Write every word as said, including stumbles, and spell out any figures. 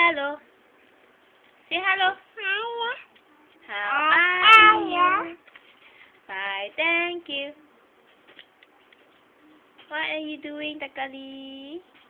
hello. Say hello. Hiya. How Uh, are hiya. you? Fine, thank you. What are you doing, Takali?